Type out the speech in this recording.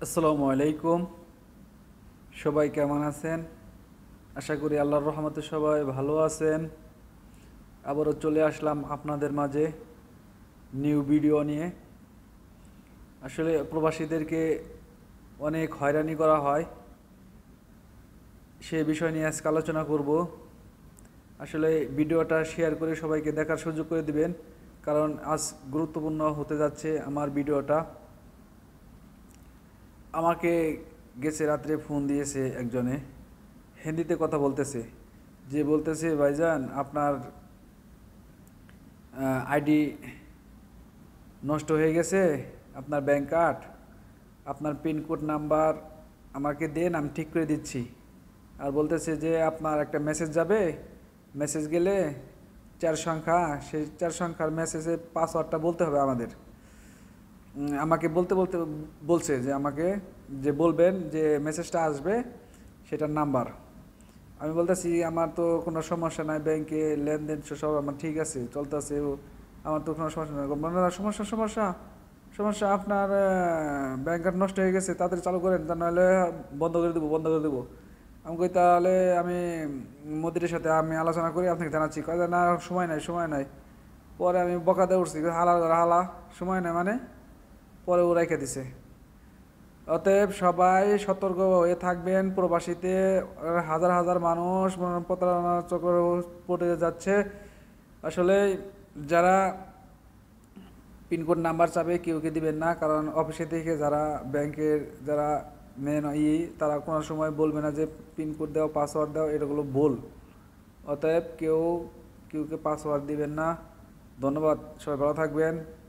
আসসালামু আলাইকুম। সবাই কেমন আছেন? আশা করি আল্লাহর রহমতে সবাই ভালো আছেন। আবারও চলে আসলাম আপনাদের মাঝে নিউ ভিডিও নিয়ে। আসলে প্রবাসীদেরকে অনেক হয়রানি করা হয়, সে বিষয় নিয়ে আজকে আলোচনা করব। আসলে ভিডিওটা শেয়ার করে সবাইকে দেখার সুযোগ করে দিবেন, কারণ আজ গুরুত্বপূর্ণ হতে যাচ্ছে আমার ভিডিওটা। আমাকে গেছে রাত্রে ফোন দিয়েছে একজনে, হিন্দিতে কথা বলতেছে, যে বলতেছে ভাইজান আপনার আইডি নষ্ট হয়ে গেছে, আপনার ব্যাংক কার্ড, আপনার পিনকোড নাম্বার আমাকে দেন, আমি ঠিক করে দিচ্ছি। আর বলতেছে যে আপনার একটা মেসেজ যাবে, মেসেজ গেলে 4 সংখ্যা, সেই 4 সংখ্যার মেসেজে পাসওয়ার্ডটা বলতে হবে আমাদের। আমাকে বলতে বলতে বলছে যে আমাকে যে বলবেন যে মেসেজটা আসবে সেটার নাম্বার। আমি বলতেছি আমার তো কোনো সমস্যা নাই, ব্যাংকে লেনদেন সব আমার ঠিক আছে, চলতেছে, আমার তো কোনো সমস্যা নেই। বললো, না সমস্যা সমস্যা সমস্যা আপনার ব্যাংক কার্ড নষ্ট হয়ে গেছে, তাড়াতাড়ি চালু করেন, তা নাহলে বন্ধ করে দেবো, বন্ধ করে দেবো। আমি কই তাহলে আমি মোদির সাথে আমি আলোচনা করি, আপনাকে জানাচ্ছি। কয় যে, না সময় নাই, সময় নাই। পরে আমি বকাতে উঠছি, হালা হালা, সময় নাই মানে। পরে ও রেখে দিছে। অতএব সবাই সতর্ক হয়ে থাকবেন। প্রবাসীতে হাজার হাজার মানুষ প্রতারণার চক্করে পড়ে যাচ্ছে। আসলে যারা পিনকোড নাম্বার চাবে কেউকে দিবেন না, কারণ অফিসে থেকে যারা ব্যাংকের যারা মেন তারা কোনো সময় বলবে না যে পিনকোড দাও, পাসওয়ার্ড দাও, এটাগুলো ভুল। অতএব কেউকে পাসওয়ার্ড দিবেন না। ধন্যবাদ, সবাই ভালো থাকবেন।